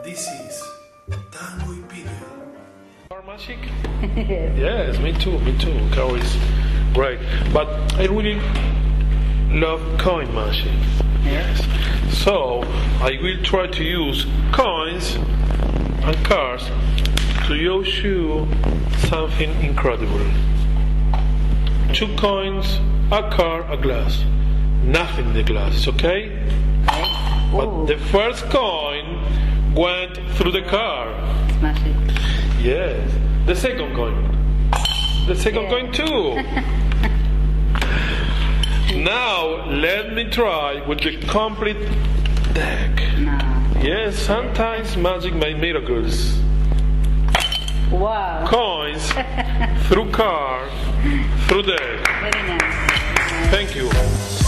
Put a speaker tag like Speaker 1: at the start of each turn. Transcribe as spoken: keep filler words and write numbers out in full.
Speaker 1: this is Tango Imperial.
Speaker 2: Car magic? Yes, me too, me too. Car is great. But I really love coin magic. Yes. So I will try to use coins and cards to show you something incredible. Two coins, a card, a glass. Nothing in the glass, okay?
Speaker 3: Okay.
Speaker 2: But the first coin went through the card.
Speaker 3: It's magic.
Speaker 2: Yes. The second coin. The second
Speaker 3: Yeah.
Speaker 2: coin too. Now let me try with the complete deck.
Speaker 3: No.
Speaker 2: Yes, sometimes magic makes miracles.
Speaker 3: Wow.
Speaker 2: Coins through card, through deck.
Speaker 3: Very nice.
Speaker 2: Thank you.